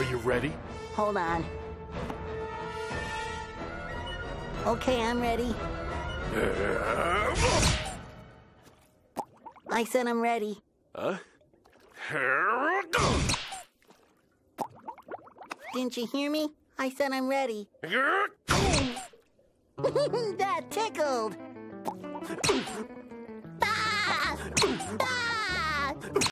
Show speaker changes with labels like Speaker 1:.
Speaker 1: Are you ready?
Speaker 2: Hold on. Okay, I'm ready. I said I'm ready.
Speaker 1: Huh?
Speaker 2: Didn't you hear me? I said I'm ready. That tickled.